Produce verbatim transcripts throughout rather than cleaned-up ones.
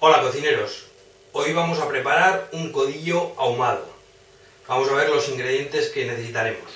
Hola cocineros, hoy vamos a preparar un codillo ahumado. Vamos a ver los ingredientes que necesitaremos.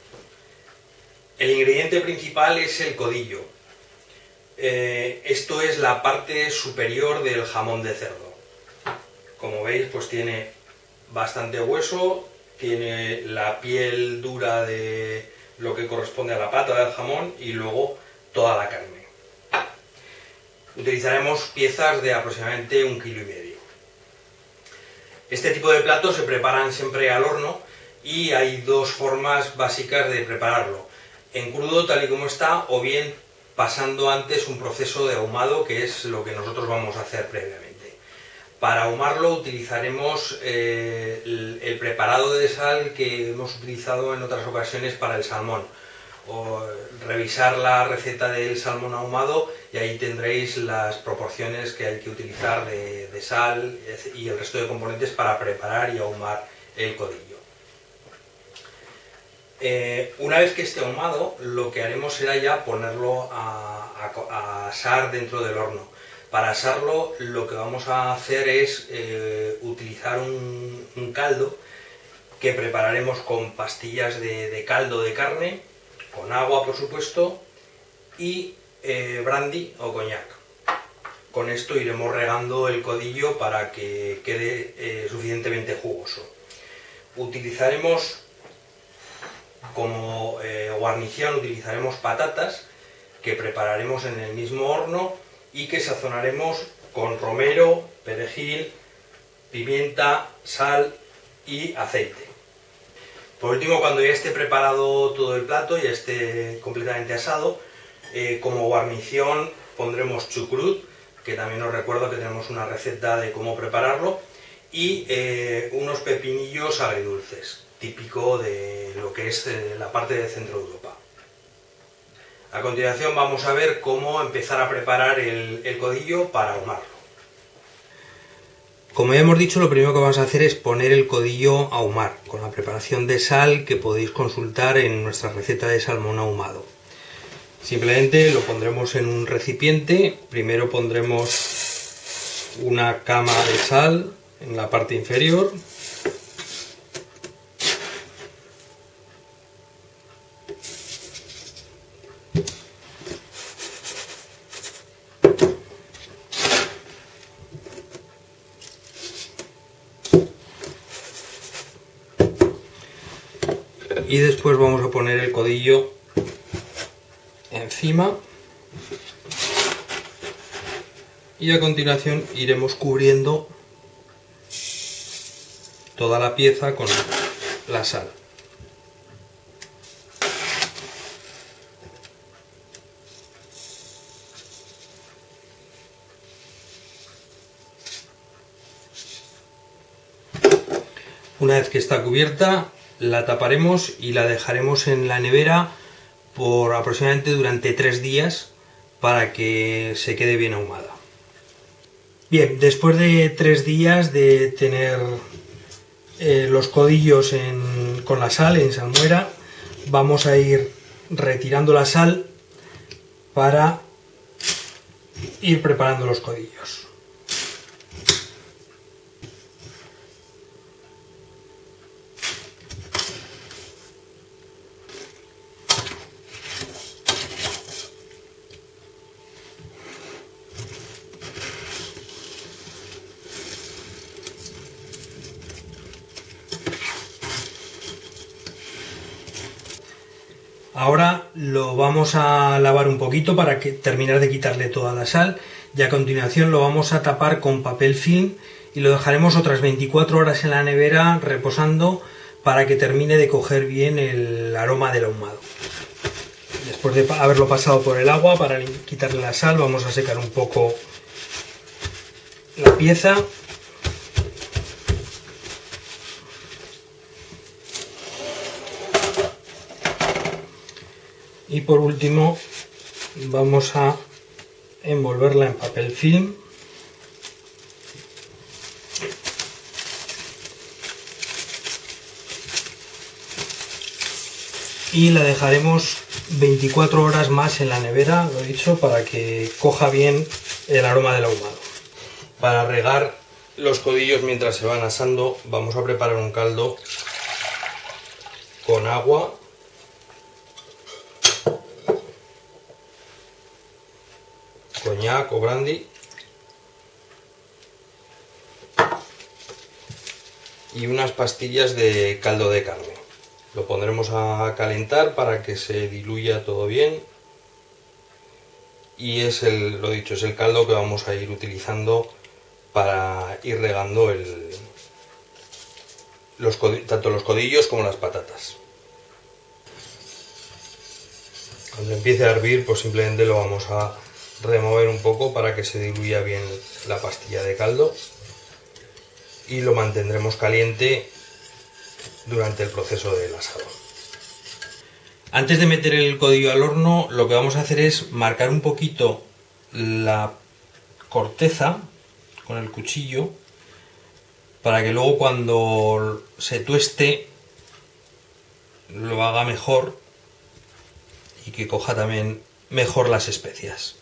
El ingrediente principal es el codillo. Eh, esto es la parte superior del jamón de cerdo. Como veis, pues tiene bastante hueso, tiene la piel dura de lo que corresponde a la pata del jamón y luego toda la carne. Utilizaremos piezas de aproximadamente un kilo y medio. Este tipo de platos se preparan siempre al horno y hay dos formas básicas de prepararlo: en crudo tal y como está, o bien pasando antes un proceso de ahumado, que es lo que nosotros vamos a hacer previamente. Para ahumarlo utilizaremos eh, el, el preparado de sal que hemos utilizado en otras ocasiones para el salmón. O revisar la receta del salmón ahumado y ahí tendréis las proporciones que hay que utilizar de, de sal y el resto de componentes para preparar y ahumar el codillo. Eh, una vez que esté ahumado, lo que haremos será ya ponerlo a, a, a asar dentro del horno. Para asarlo, lo que vamos a hacer es eh, utilizar un, un caldo que prepararemos con pastillas de, de caldo de carne, con agua por supuesto, y eh, brandy o coñac. Con esto iremos regando el codillo para que quede eh, suficientemente jugoso. Utilizaremos como eh, guarnición utilizaremos patatas que prepararemos en el mismo horno y que sazonaremos con romero, perejil, pimienta, sal y aceite. Por último, cuando ya esté preparado todo el plato, ya esté completamente asado, eh, como guarnición pondremos chucrut, que también os recuerdo que tenemos una receta de cómo prepararlo, y eh, unos pepinillos agridulces, típico de lo que es eh, la parte de Centro Europa. A continuación vamos a ver cómo empezar a preparar el, el codillo para ahumarlo. Como ya hemos dicho, lo primero que vamos a hacer es poner el codillo a ahumar, con la preparación de sal que podéis consultar en nuestra receta de salmón ahumado. Simplemente lo pondremos en un recipiente, primero pondremos una cama de sal en la parte inferior. Y después vamos a poner el codillo encima y a continuación iremos cubriendo toda la pieza con la sal. Una vez que está cubierta, la taparemos y la dejaremos en la nevera por aproximadamente durante tres días para que se quede bien ahumada. Bien, después de tres días de tener eh, los codillos en, con la sal en salmuera, vamos a ir retirando la sal para ir preparando los codillos. Ahora lo vamos a lavar un poquito para que, terminar de quitarle toda la sal, y a continuación lo vamos a tapar con papel film y lo dejaremos otras veinticuatro horas en la nevera reposando para que termine de coger bien el aroma del ahumado. Después de haberlo pasado por el agua para quitarle la sal, vamos a secar un poco la pieza. Y por último vamos a envolverla en papel film y la dejaremos veinticuatro horas más en la nevera, lo he dicho, para que coja bien el aroma del ahumado. Para regar los codillos mientras se van asando, vamos a preparar un caldo con agua, coñac o brandy y unas pastillas de caldo de carne. Lo pondremos a calentar para que se diluya todo bien y es el, lo dicho, es el caldo que vamos a ir utilizando para ir regando el, los, tanto los codillos como las patatas. Cuando empiece a hervir, pues simplemente lo vamos a remover un poco para que se diluya bien la pastilla de caldo y lo mantendremos caliente durante el proceso del asado. Antes de meter el codillo al horno, lo que vamos a hacer es marcar un poquito la corteza con el cuchillo para que luego cuando se tueste lo haga mejor y que coja también mejor las especias.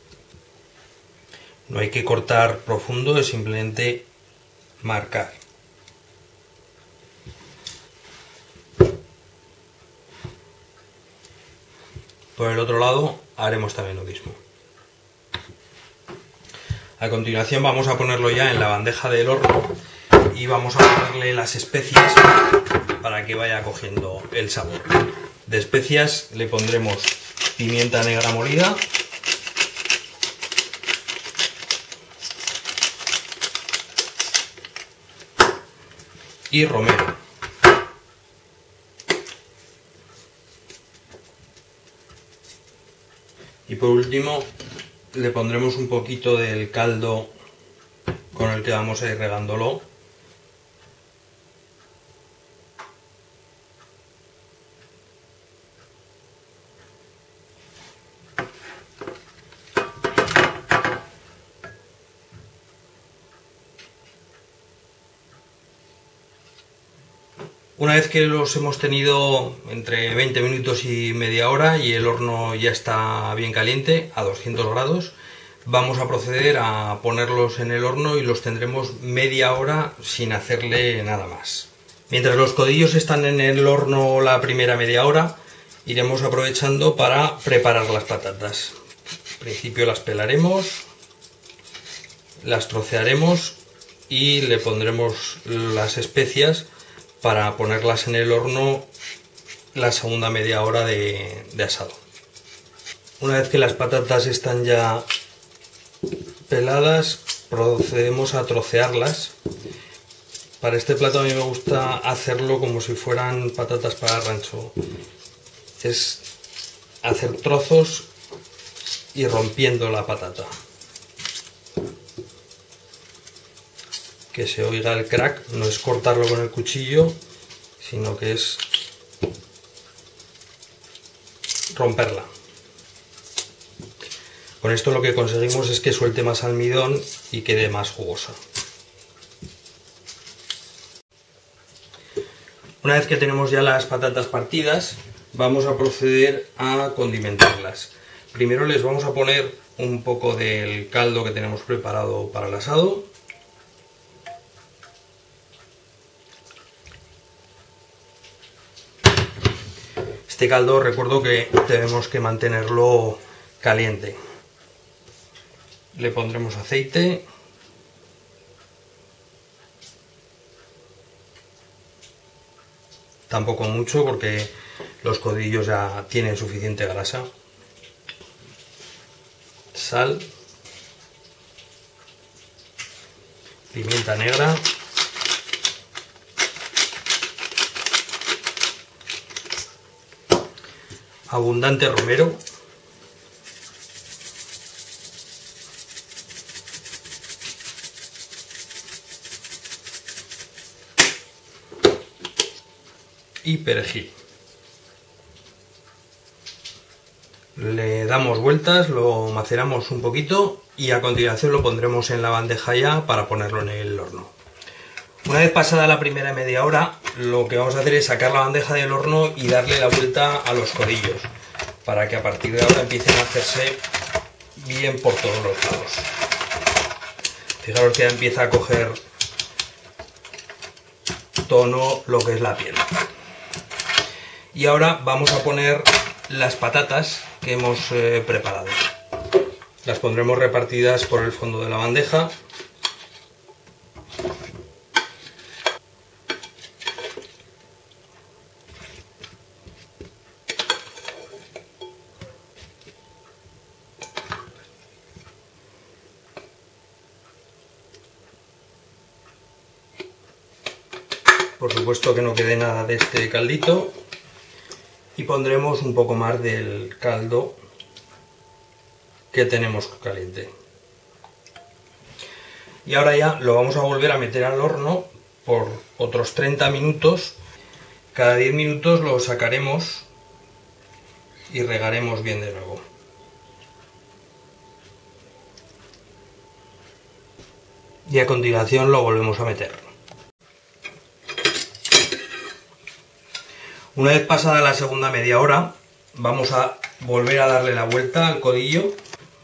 No hay que cortar profundo, es simplemente marcar. Por el otro lado haremos también lo mismo. A continuación vamos a ponerlo ya en la bandeja del horno y vamos a ponerle las especias para que vaya cogiendo el sabor. De especias le pondremos pimienta negra molida, y romero. Y por último le pondremos un poquito del caldo con el que vamos a ir regándolo. Una vez que los hemos tenido entre veinte minutos y media hora y el horno ya está bien caliente a doscientos grados, vamos a proceder a ponerlos en el horno y los tendremos media hora sin hacerle nada más. Mientras los codillos están en el horno la primera media hora, iremos aprovechando para preparar las patatas. Al principio las pelaremos, las trocearemos y le pondremos las especias para ponerlas en el horno la segunda media hora de, de asado. Una vez que las patatas están ya peladas, procedemos a trocearlas. Para este plato a mí me gusta hacerlo como si fueran patatas para rancho. Es hacer trozos y rompiendo la patata. Que se oiga el crack, no es cortarlo con el cuchillo, sino que es romperla. Con esto lo que conseguimos es que suelte más almidón y quede más jugosa. Una vez que tenemos ya las patatas partidas, vamos a proceder a condimentarlas. Primero les vamos a poner un poco del caldo que tenemos preparado para el asado. Este caldo recuerdo que tenemos que mantenerlo caliente. Le pondremos aceite. Tampoco mucho porque los codillos ya tienen suficiente grasa. Sal. Pimienta negra. Abundante romero. Y perejil. Le damos vueltas, lo maceramos un poquito y a continuación lo pondremos en la bandeja ya para ponerlo en el horno. Una vez pasada la primera media hora, lo que vamos a hacer es sacar la bandeja del horno y darle la vuelta a los codillos, para que a partir de ahora empiecen a hacerse bien por todos los lados. Fijaros que ya empieza a coger tono lo que es la piel. Y ahora vamos a poner las patatas que hemos eh, preparado. Las pondremos repartidas por el fondo de la bandeja. Por supuesto que no quede nada de este caldito. Y pondremos un poco más del caldo que tenemos caliente. Y ahora ya lo vamos a volver a meter al horno por otros treinta minutos. Cada diez minutos lo sacaremos y regaremos bien de nuevo. Y a continuación lo volvemos a meter. Una vez pasada la segunda media hora, vamos a volver a darle la vuelta al codillo.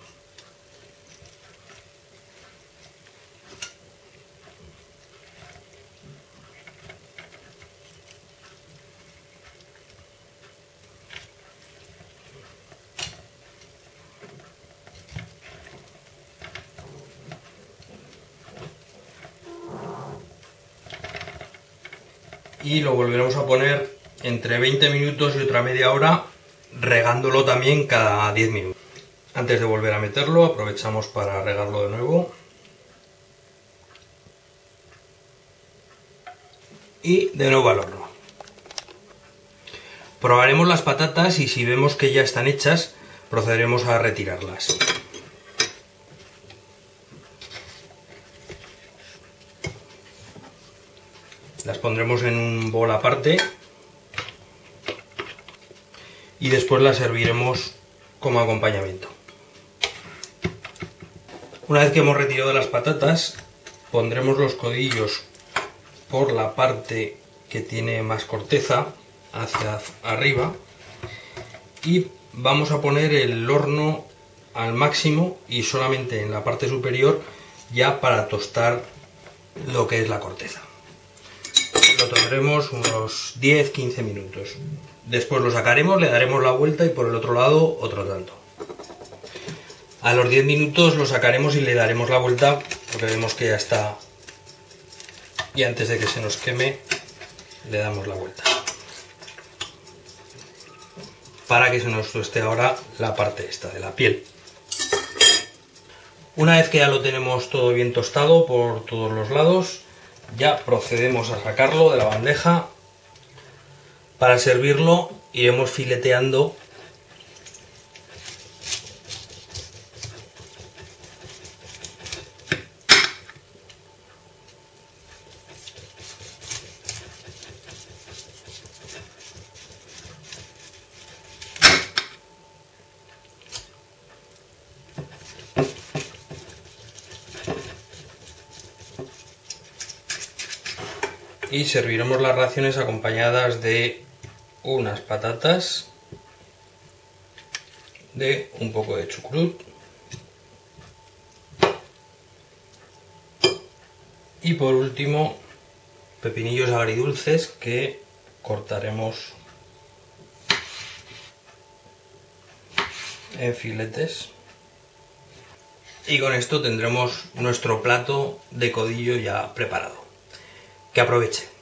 Y lo volveremos a poner entre veinte minutos y otra media hora, regándolo también cada diez minutos. Antes de volver a meterlo, aprovechamos para regarlo de nuevo. Y de nuevo al horno. Probaremos las patatas y si vemos que ya están hechas, procederemos a retirarlas. Las pondremos en un bol aparte. Y después las serviremos como acompañamiento. Una vez que hemos retirado las patatas, pondremos los codillos por la parte que tiene más corteza hacia arriba y vamos a poner el horno al máximo y solamente en la parte superior ya para tostar lo que es la corteza. Lo tendremos unos diez a quince minutos. Después lo sacaremos, le daremos la vuelta y por el otro lado otro tanto. A los diez minutos lo sacaremos y le daremos la vuelta porque vemos que ya está. Y antes de que se nos queme, le damos la vuelta. Para que se nos tueste ahora la parte esta de la piel. Una vez que ya lo tenemos todo bien tostado por todos los lados, ya procedemos a sacarlo de la bandeja. Para servirlo iremos fileteando y serviremos las raciones acompañadas de unas patatas, de un poco de chucrut y por último pepinillos agridulces que cortaremos en filetes. Y con esto tendremos nuestro plato de codillo ya preparado. Que aprovechen.